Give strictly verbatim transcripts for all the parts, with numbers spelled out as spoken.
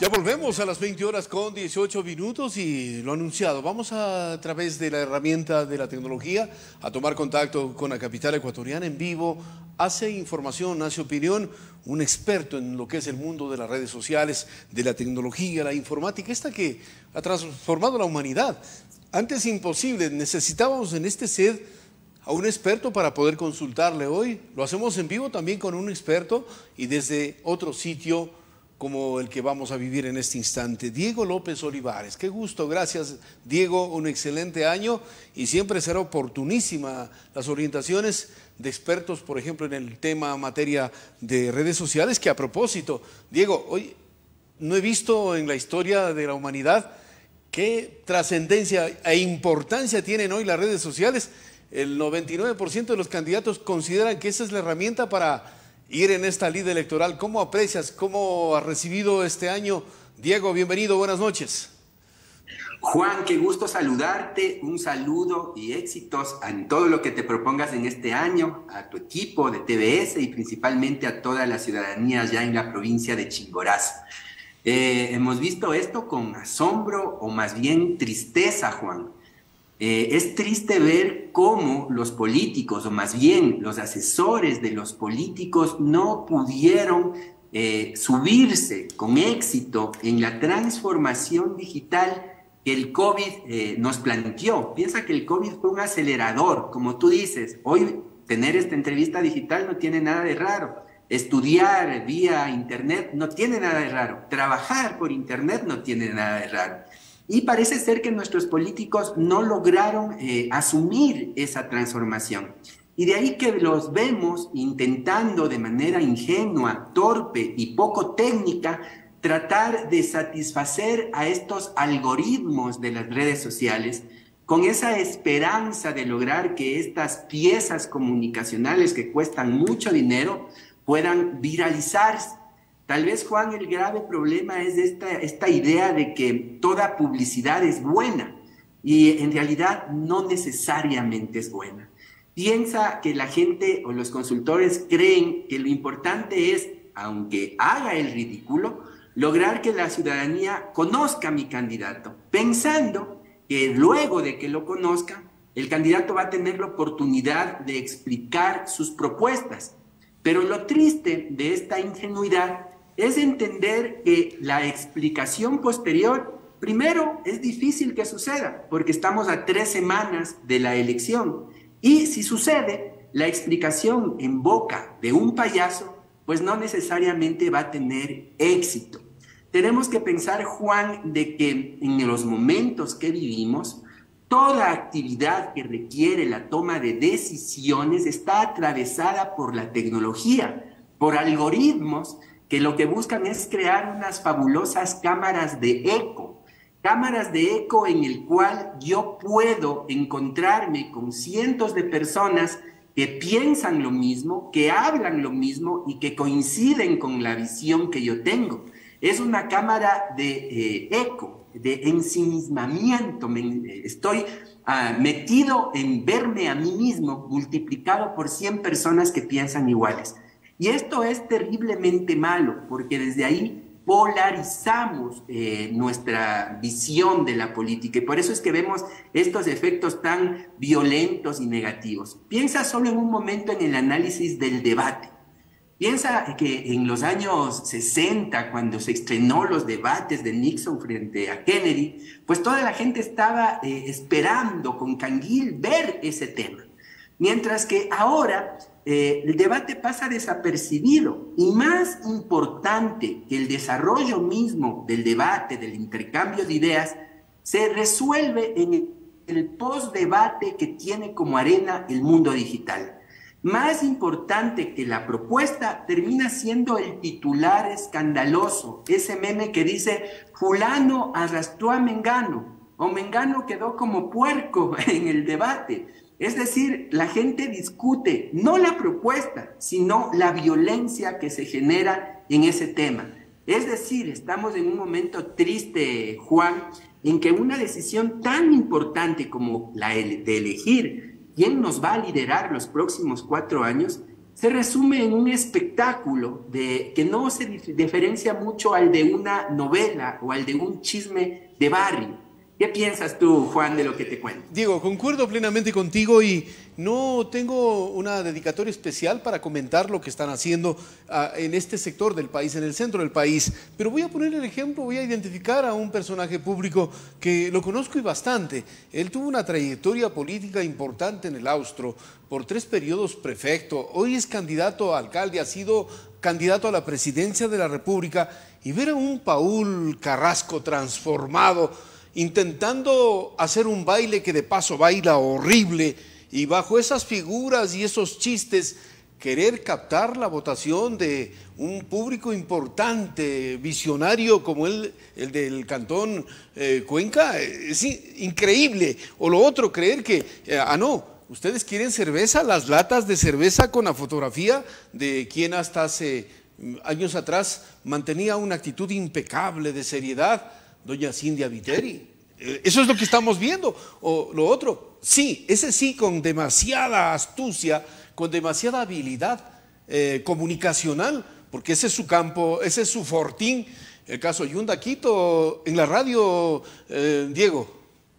Ya volvemos a las veinte horas con dieciocho minutos y lo anunciado. Vamos a, a través de la herramienta de la tecnología a tomar contacto con la capital ecuatoriana en vivo. Hace información, hace opinión, un experto en lo que es el mundo de las redes sociales, de la tecnología, la informática, esta que ha transformado la humanidad. Antes imposible, necesitábamos en este set a un experto para poder consultarle hoy. Lo hacemos en vivo también con un experto y desde otro sitio como el que vamos a vivir en este instante. Diego López Olivares, qué gusto, gracias Diego, un excelente año y siempre será oportunísima las orientaciones de expertos, por ejemplo en el tema materia de redes sociales, que a propósito, Diego, hoy no he visto en la historia de la humanidad qué trascendencia e importancia tienen hoy las redes sociales. El noventa y nueve por ciento de los candidatos consideran que esa es la herramienta para ir en esta lid electoral. ¿Cómo aprecias, cómo has recibido este año? Diego, bienvenido, buenas noches. Juan, qué gusto saludarte, un saludo y éxitos en todo lo que te propongas en este año, a tu equipo de T V S y principalmente a toda la ciudadanía ya en la provincia de Chimborazo. Eh, hemos visto esto con asombro o más bien tristeza, Juan. Eh, es triste ver cómo los políticos, o más bien los asesores de los políticos, no pudieron eh, subirse con éxito en la transformación digital que el COVID eh, nos planteó. Piensa que el COVID fue un acelerador, como tú dices. Hoy tener esta entrevista digital no tiene nada de raro. Estudiar vía internet no tiene nada de raro. Trabajar por internet no tiene nada de raro. Y parece ser que nuestros políticos no lograron eh, asumir esa transformación. Y de ahí que los vemos intentando de manera ingenua, torpe y poco técnica tratar de satisfacer a estos algoritmos de las redes sociales con esa esperanza de lograr que estas piezas comunicacionales que cuestan mucho dinero puedan viralizarse. Tal vez, Juan, el grave problema es esta, esta idea de que toda publicidad es buena y en realidad no necesariamente es buena. Piensa que la gente o los consultores creen que lo importante es, aunque haga el ridículo, lograr que la ciudadanía conozca a mi candidato, pensando que luego de que lo conozca, el candidato va a tener la oportunidad de explicar sus propuestas. Pero lo triste de esta ingenuidad es entender que la explicación posterior, primero, es difícil que suceda, porque estamos a tres semanas de la elección. Y si sucede, la explicación en boca de un payaso, pues no necesariamente va a tener éxito. Tenemos que pensar, Juan, de que en los momentos que vivimos, toda actividad que requiere la toma de decisiones está atravesada por la tecnología, por algoritmos, que lo que buscan es crear unas fabulosas cámaras de eco, cámaras de eco en el cual yo puedo encontrarme con cientos de personas que piensan lo mismo, que hablan lo mismo y que coinciden con la visión que yo tengo. Es una cámara de eh, eco, de ensimismamiento. Me, estoy uh, metido en verme a mí mismo multiplicado por cien personas que piensan iguales. Y esto es terriblemente malo, porque desde ahí polarizamos eh, nuestra visión de la política. Y por eso es que vemos estos efectos tan violentos y negativos. Piensa solo en un momento en el análisis del debate. Piensa que en los años sesenta, cuando se estrenó los debates de Nixon frente a Kennedy, pues toda la gente estaba eh, esperando con canguil ver ese tema. Mientras que ahora eh, el debate pasa desapercibido, y más importante que el desarrollo mismo del debate, del intercambio de ideas, se resuelve en el post-debate que tiene como arena el mundo digital. Más importante que la propuesta termina siendo el titular escandaloso, ese meme que dice fulano arrastró a Mengano o Mengano quedó como puerco en el debate. Es decir, la gente discute no la propuesta, sino la violencia que se genera en ese tema. Es decir, estamos en un momento triste, Juan, en que una decisión tan importante como la de elegir quién nos va a liderar los próximos cuatro años se resume en un espectáculo de, que no se dif diferencia mucho al de una novela o al de un chisme de barrio. ¿Qué piensas tú, Juan, de lo que te cuento? Diego, concuerdo plenamente contigo y no tengo una dedicatoria especial para comentar lo que están haciendo uh, en este sector del país, en el centro del país, pero voy a poner el ejemplo, voy a identificar a un personaje público que lo conozco y bastante. Él tuvo una trayectoria política importante en el Austro, por tres periodos prefecto, hoy es candidato a alcalde, ha sido candidato a la presidencia de la República, y ver a un Paul Carrasco transformado, intentando hacer un baile que de paso baila horrible, y bajo esas figuras y esos chistes querer captar la votación de un público importante, visionario como el, el del Cantón eh, Cuenca, es increíble. O lo otro, creer que, eh, ah no, ustedes quieren cerveza, las latas de cerveza con la fotografía de quien hasta hace años atrás mantenía una actitud impecable de seriedad, doña Cindia Viteri. Eso es lo que estamos viendo. O lo otro, sí, ese sí con demasiada astucia, con demasiada habilidad eh, comunicacional, porque ese es su campo, ese es su fortín. El caso Yunda Quito en la radio, eh, Diego.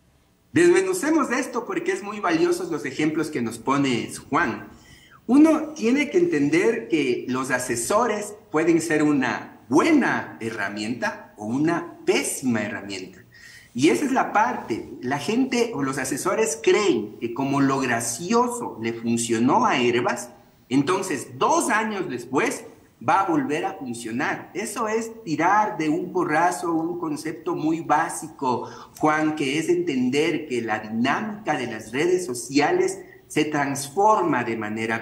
Desmenucemos esto porque es muy valiosos los ejemplos que nos pone Juan. Uno tiene que entender que los asesores pueden ser una buena herramienta o una pésima herramienta. Y esa es la parte. La gente o los asesores creen que como lo gracioso le funcionó a Hervas, entonces dos años después va a volver a funcionar. Eso es tirar de un porrazo un concepto muy básico, Juan, que es entender que la dinámica de las redes sociales se transforma de manera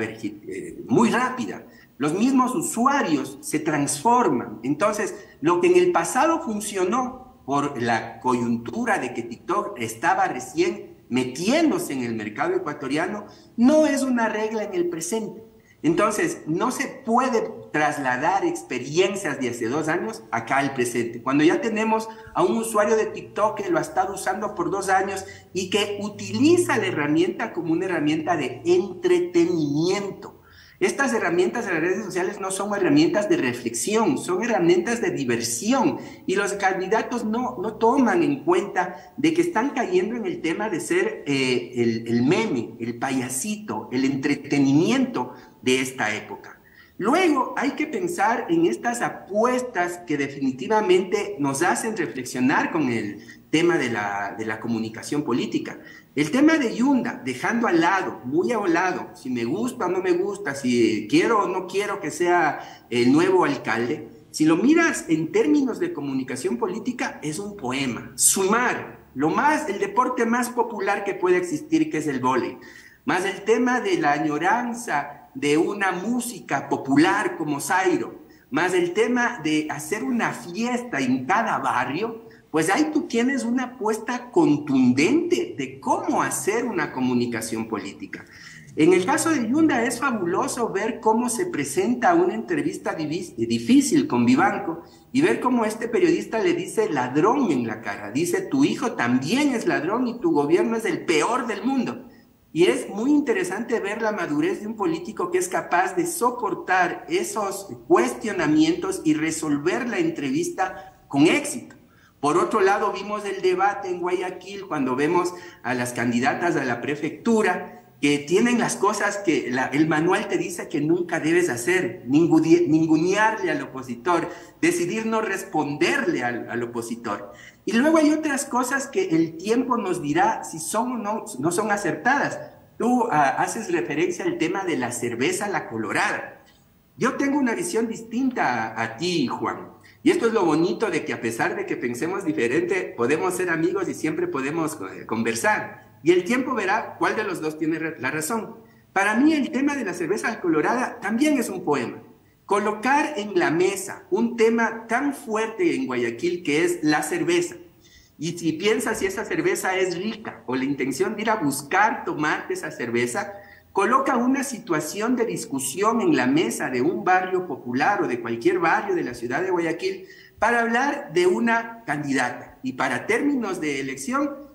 muy rápida. Los mismos usuarios se transforman. Entonces, lo que en el pasado funcionó por la coyuntura de que TikTok estaba recién metiéndose en el mercado ecuatoriano, no es una regla en el presente. Entonces, no se puede trasladar experiencias de hace dos años acá al presente. Cuando ya tenemos a un usuario de TikTok que lo ha estado usando por dos años y que utiliza la herramienta como una herramienta de entretenimiento. Estas herramientas de las redes sociales no son herramientas de reflexión, son herramientas de diversión, y los candidatos no, no toman en cuenta de que están cayendo en el tema de ser eh, el, el meme, el payasito, el entretenimiento de esta época. Luego hay que pensar en estas apuestas que definitivamente nos hacen reflexionar con el tema de la, de la comunicación política. El tema de Yunda, dejando al lado, muy a un lado, si me gusta o no me gusta, si quiero o no quiero que sea el nuevo alcalde, si lo miras en términos de comunicación política, es un poema. Sumar, lo más, el deporte más popular que puede existir, que es el vóley, más el tema de la añoranza de una música popular como Zairo, más el tema de hacer una fiesta en cada barrio, pues ahí tú tienes una apuesta contundente de cómo hacer una comunicación política. En el caso de Yunda es fabuloso ver cómo se presenta una entrevista difícil con Vivanco y ver cómo este periodista le dice ladrón en la cara. Dice, tu hijo también es ladrón y tu gobierno es el peor del mundo. Y es muy interesante ver la madurez de un político que es capaz de soportar esos cuestionamientos y resolver la entrevista con éxito. Por otro lado, vimos el debate en Guayaquil cuando vemos a las candidatas a la prefectura que tienen las cosas que la, el manual te dice que nunca debes hacer, ningunearle al opositor, decidir no responderle al, al opositor. Y luego hay otras cosas que el tiempo nos dirá si son o no, no son acertadas. Tú uh, haces referencia al tema de la cerveza La Colorada. Yo tengo una visión distinta a, a ti, Juan. Y esto es lo bonito de que a pesar de que pensemos diferente, podemos ser amigos y siempre podemos eh, conversar. Y el tiempo verá cuál de los dos tiene la razón. Para mí el tema de la cerveza colorada también es un poema. Colocar en la mesa un tema tan fuerte en Guayaquil que es la cerveza. Y si piensas si esa cerveza es rica o la intención de ir a buscar tomarte esa cerveza, coloca una situación de discusión en la mesa de un barrio popular o de cualquier barrio de la ciudad de Guayaquil para hablar de una candidata. Y para términos de elección,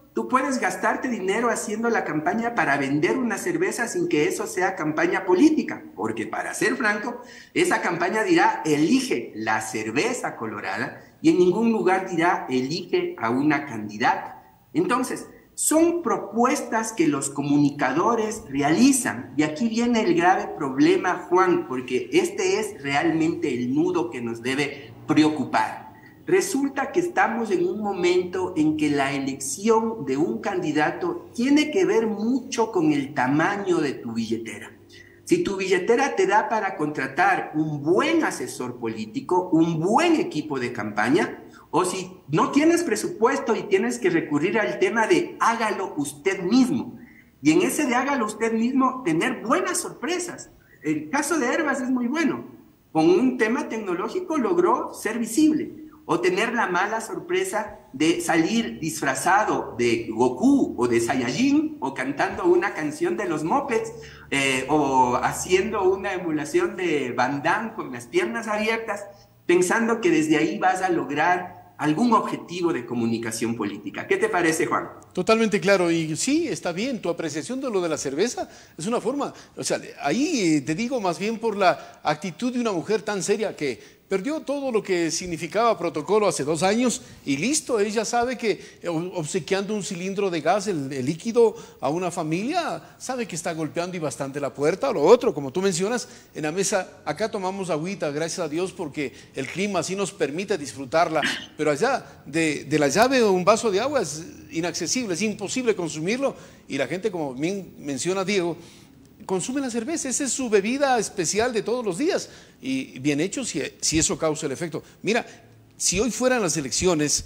tú puedes gastarte dinero haciendo la campaña para vender una cerveza sin que eso sea campaña política, porque para ser franco, esa campaña dirá, elige la cerveza colorada, y en ningún lugar dirá, elige a una candidata. Entonces, son propuestas que los comunicadores realizan, y aquí viene el grave problema, Juan, porque este es realmente el nudo que nos debe preocupar. Resulta que estamos en un momento en que la elección de un candidato tiene que ver mucho con el tamaño de tu billetera. Si tu billetera te da para contratar un buen asesor político, un buen equipo de campaña, o si no tienes presupuesto y tienes que recurrir al tema de hágalo usted mismo. Y en ese de hágalo usted mismo, tener buenas sorpresas. El caso de Herbas es muy bueno. Con un tema tecnológico logró ser visible. O tener la mala sorpresa de salir disfrazado de Goku o de Saiyajin, o cantando una canción de los Muppets, eh, o haciendo una emulación de Van Damme con las piernas abiertas, pensando que desde ahí vas a lograr algún objetivo de comunicación política. ¿Qué te parece, Juan? Totalmente claro, y sí, está bien, tu apreciación de lo de la cerveza es una forma, o sea, ahí te digo más bien por la actitud de una mujer tan seria que perdió todo lo que significaba protocolo hace dos años y listo, ella sabe que obsequiando un cilindro de gas, el, el líquido a una familia, sabe que está golpeando y bastante la puerta. O lo otro, como tú mencionas, en la mesa, acá tomamos agüita, gracias a Dios, porque el clima así nos permite disfrutarla, pero allá de, de la llave un vaso de agua es inaccesible, es imposible consumirlo y la gente, como bien menciona Diego, consume la cerveza, esa es su bebida especial de todos los días y bien hecho si, si eso causa el efecto. Mira, si hoy fueran las elecciones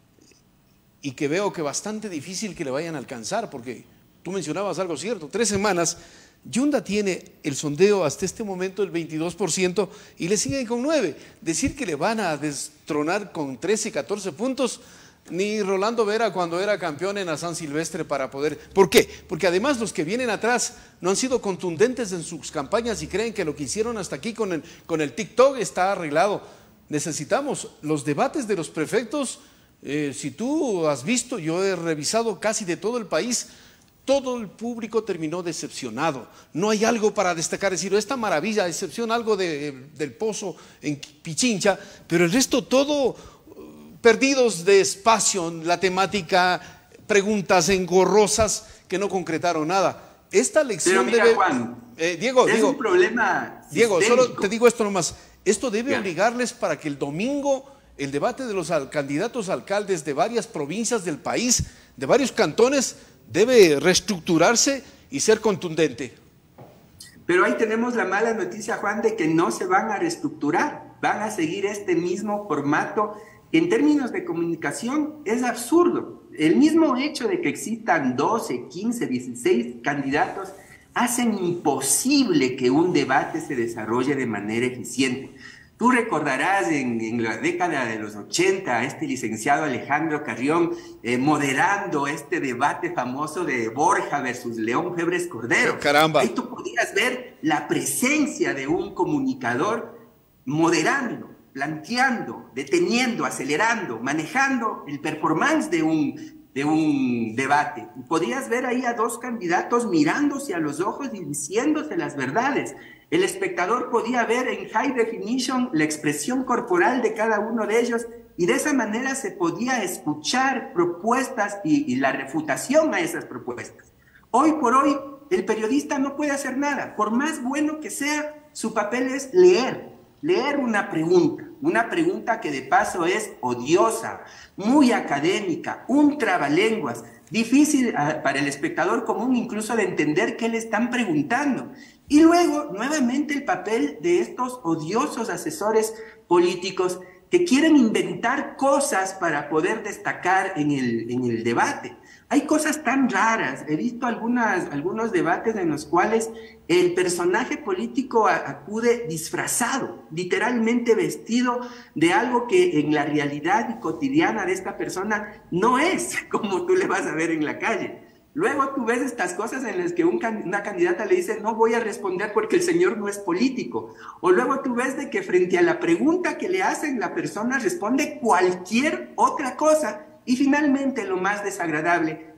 y que veo que bastante difícil que le vayan a alcanzar, porque tú mencionabas algo cierto, tres semanas, Yunda tiene el sondeo hasta este momento el veintidós por ciento y le siguen con nueve. Decir que le van a destronar con trece, catorce puntos, ni Rolando Vera cuando era campeón en la San Silvestre para poder... ¿Por qué? Porque además los que vienen atrás no han sido contundentes en sus campañas y creen que lo que hicieron hasta aquí con el, con el TikTok está arreglado. Necesitamos los debates de los prefectos. Eh, si tú has visto, yo he revisado casi de todo el país, todo el público terminó decepcionado. No hay algo para destacar, decir, esta maravilla, a excepción algo de, del pozo en Pichincha, pero el resto todo... perdidos de espacio en la temática, preguntas engorrosas que no concretaron nada. Esta lección Pero mira, debe... Juan, eh, Diego, es Diego, un problema Diego, sistémico. solo te digo esto nomás. Esto debe Bien. obligarles para que el domingo el debate de los al- candidatos a alcaldes de varias provincias del país, de varios cantones, debe reestructurarse y ser contundente. Pero ahí tenemos la mala noticia, Juan, de que no se van a reestructurar, van a seguir este mismo formato. En términos de comunicación es absurdo. El mismo hecho de que existan doce, quince, dieciséis candidatos hacen imposible que un debate se desarrolle de manera eficiente. Tú recordarás en, en la década de los ochenta a este licenciado Alejandro Carrión eh, moderando este debate famoso de Borja versus León Febres Cordero. Caramba. Ahí tú podías ver la presencia de un comunicador moderando, planteando, deteniendo, acelerando, manejando el performance de un, de un debate. Y podías ver ahí a dos candidatos mirándose a los ojos y diciéndose las verdades. El espectador podía ver en high definition la expresión corporal de cada uno de ellos y de esa manera se podía escuchar propuestas y, y la refutación a esas propuestas. Hoy por hoy el periodista no puede hacer nada. Por más bueno que sea, su papel es leer. Leer una pregunta, una pregunta que de paso es odiosa, muy académica, un trabalenguas, difícil uh, para el espectador común incluso de entender qué le están preguntando. Y luego, nuevamente, el papel de estos odiosos asesores políticos que quieren inventar cosas para poder destacar en el, en el debate. Hay cosas tan raras. He visto algunas, algunos debates en los cuales el personaje político acude disfrazado, literalmente vestido de algo que en la realidad cotidiana de esta persona no es como tú le vas a ver en la calle. Luego tú ves estas cosas en las que un, una candidata le dice no voy a responder porque el señor no es político. O luego tú ves de que frente a la pregunta que le hacen la persona responde cualquier otra cosa. Y finalmente, lo más desagradable,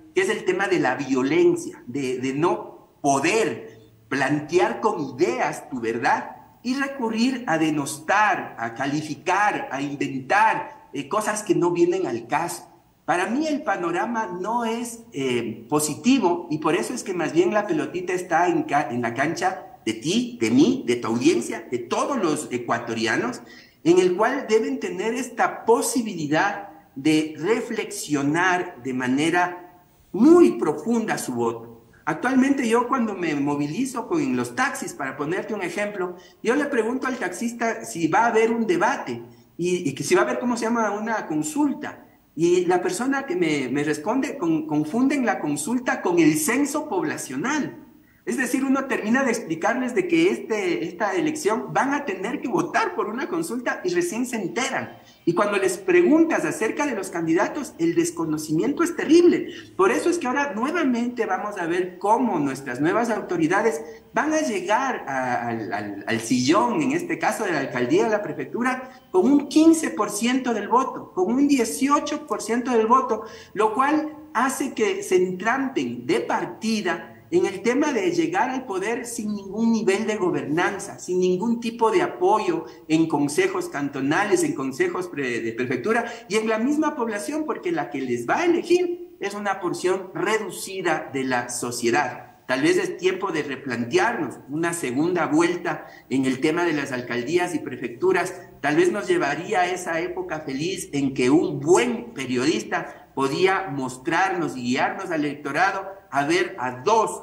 que es el tema de la violencia, de, de no poder plantear con ideas tu verdad y recurrir a denostar, a calificar, a inventar eh, cosas que no vienen al caso. Para mí el panorama no es eh, positivo y por eso es que más bien la pelotita está en, en la cancha de ti, de mí, de tu audiencia, de todos los ecuatorianos, en el cual deben tener esta posibilidad de reflexionar de manera muy profunda su voto. Actualmente yo cuando me movilizo con los taxis, para ponerte un ejemplo, yo le pregunto al taxista si va a haber un debate y, y que si va a haber, ¿cómo se llama?, una consulta. Y la persona que me, me responde con, confunden la consulta con el censo poblacional. Es decir, uno termina de explicarles de que este, esta elección van a tener que votar por una consulta y recién se enteran. Y cuando les preguntas acerca de los candidatos, el desconocimiento es terrible. Por eso es que ahora nuevamente vamos a ver cómo nuestras nuevas autoridades van a llegar a, al, al, al sillón, en este caso de la alcaldía de la prefectura, con un quince por ciento del voto, con un dieciocho por ciento del voto, lo cual hace que se entrampen de partida en el tema de llegar al poder sin ningún nivel de gobernanza, sin ningún tipo de apoyo en consejos cantonales, en consejos de prefectura y en la misma población, porque la que les va a elegir es una porción reducida de la sociedad. Tal vez es tiempo de replantearnos una segunda vuelta en el tema de las alcaldías y prefecturas. Tal vez nos llevaría a esa época feliz en que un buen periodista podía mostrarnos y guiarnos al electorado a ver a dos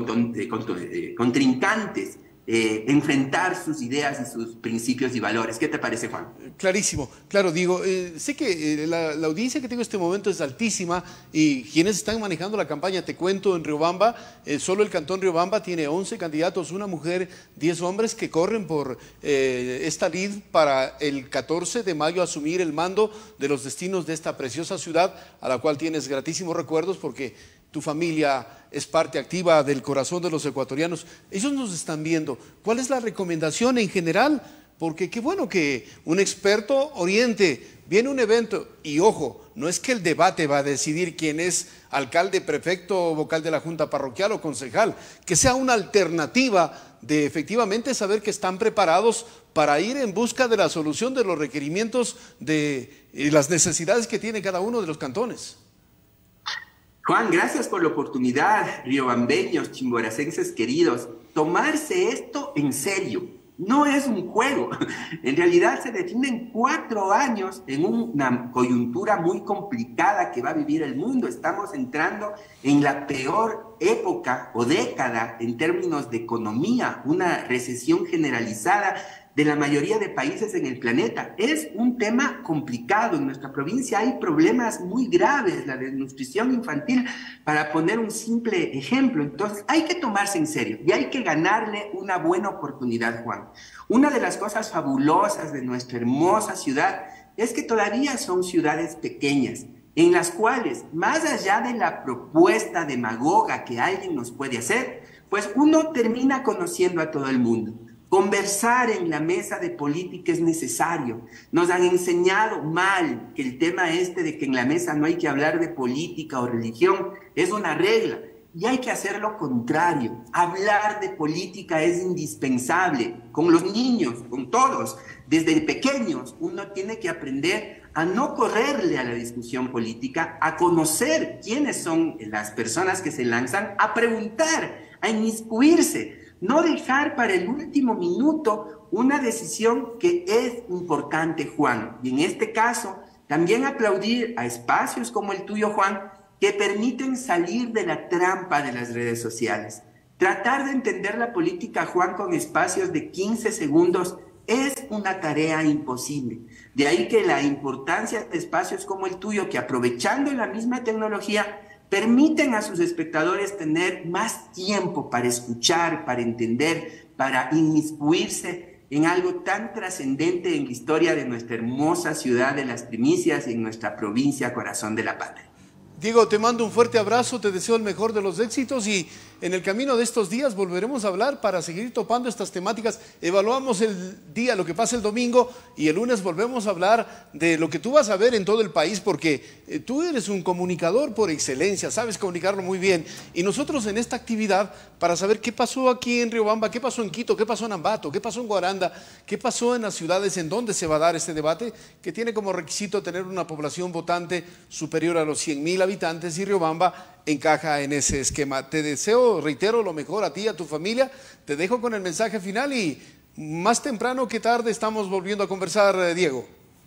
contrincantes eh, enfrentar sus ideas y sus principios y valores. ¿Qué te parece, Juan? Clarísimo. Claro, digo, eh, sé que eh, la, la audiencia que tengo en este momento es altísima y quienes están manejando la campaña, te cuento, en Riobamba, eh, solo el cantón Riobamba tiene once candidatos, una mujer, diez hombres que corren por eh, esta lid para el catorce de mayo asumir el mando de los destinos de esta preciosa ciudad, a la cual tienes gratísimos recuerdos porque tu familia es parte activa del corazón de los ecuatorianos. Ellos nos están viendo. ¿Cuál es la recomendación en general? Porque qué bueno que un experto oriente. Viene un evento y ojo, no es que el debate va a decidir quién es alcalde, prefecto, vocal de la junta parroquial o concejal. Que sea una alternativa de efectivamente saber que están preparados para ir en busca de la solución de los requerimientos de y las necesidades que tiene cada uno de los cantones. Juan, gracias por la oportunidad, riobambeños, chimboracenses queridos. Tomarse esto en serio, no es un juego. En realidad se definen cuatro años en una coyuntura muy complicada que va a vivir el mundo. Estamos entrando en la peor época o década en términos de economía, una recesión generalizada de la mayoría de países en el planeta. Es un tema complicado. En nuestra provincia hay problemas muy graves, la desnutrición infantil, para poner un simple ejemplo. Entonces hay que tomarse en serio y hay que ganarle una buena oportunidad, Juan. Una de las cosas fabulosas de nuestra hermosa ciudad es que todavía son ciudades pequeñas, en las cuales, más allá de la propuesta demagoga que alguien nos puede hacer, pues uno termina conociendo a todo el mundo. Conversar en la mesa de política es necesario. Nos han enseñado mal que el tema este de que en la mesa no hay que hablar de política o religión es una regla. Y hay que hacer lo contrario. Hablar de política es indispensable. Con los niños, con todos. Desde pequeños uno tiene que aprender a no correrle a la discusión política, a conocer quiénes son las personas que se lanzan, a preguntar, a inmiscuirse. No dejar para el último minuto una decisión que es importante, Juan. Y en este caso, también aplaudir a espacios como el tuyo, Juan, que permiten salir de la trampa de las redes sociales. Tratar de entender la política, Juan, con espacios de quince segundos es una tarea imposible. De ahí que la importancia de espacios como el tuyo, que aprovechando la misma tecnología, permiten a sus espectadores tener más tiempo para escuchar, para entender, para inmiscuirse en algo tan trascendente en la historia de nuestra hermosa ciudad de las primicias y en nuestra provincia, corazón de la patria. Diego, te mando un fuerte abrazo, te deseo el mejor de los éxitos y en el camino de estos días volveremos a hablar para seguir topando estas temáticas. Evaluamos el día, lo que pasa el domingo, y el lunes volvemos a hablar de lo que tú vas a ver en todo el país, porque eh, tú eres un comunicador por excelencia, sabes comunicarlo muy bien. Y nosotros en esta actividad, para saber qué pasó aquí en Riobamba, qué pasó en Quito, qué pasó en Ambato, qué pasó en Guaranda, qué pasó en las ciudades en donde se va a dar este debate, que tiene como requisito tener una población votante superior a los cien mil habitantes, y Riobamba encaja en ese esquema. Te deseo, reitero, lo mejor a ti y a tu familia. Te dejo con el mensaje final y más temprano que tarde estamos volviendo a conversar, Diego.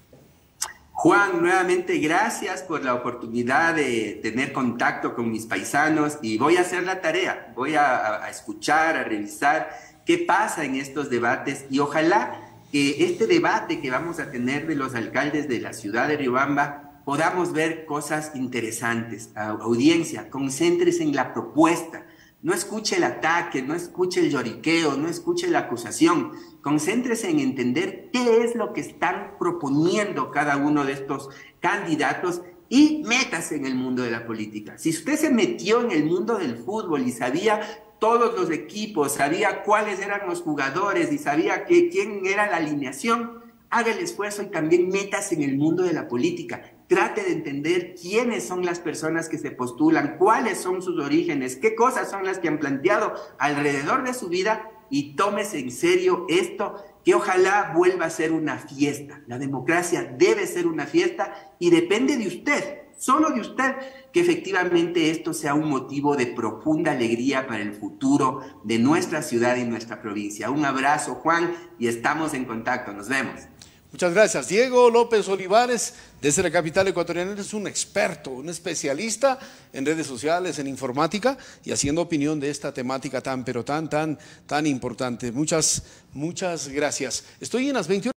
Juan, nuevamente gracias por la oportunidad de tener contacto con mis paisanos, y voy a hacer la tarea, voy a, a escuchar, a revisar qué pasa en estos debates, y ojalá que este debate que vamos a tener de los alcaldes de la ciudad de Riobamba podamos ver cosas interesantes. Audiencia, concéntrese en la propuesta. No escuche el ataque, no escuche el lloriqueo, no escuche la acusación. Concéntrese en entender qué es lo que están proponiendo cada uno de estos candidatos y métase en el mundo de la política. Si usted se metió en el mundo del fútbol y sabía todos los equipos, sabía cuáles eran los jugadores y sabía que, quién era la alineación, haga el esfuerzo y también métase en el mundo de la política. Trate de entender quiénes son las personas que se postulan, cuáles son sus orígenes, qué cosas son las que han planteado alrededor de su vida, y tómese en serio esto, que ojalá vuelva a ser una fiesta. La democracia debe ser una fiesta y depende de usted, solo de usted, que efectivamente esto sea un motivo de profunda alegría para el futuro de nuestra ciudad y nuestra provincia. Un abrazo, Juan, y estamos en contacto. Nos vemos. Muchas gracias. Diego López Olivares, desde la capital ecuatoriana, es un experto, un especialista en redes sociales, en informática, y haciendo opinión de esta temática tan, pero tan, tan, tan importante. Muchas, muchas gracias. Estoy en las veintiuna.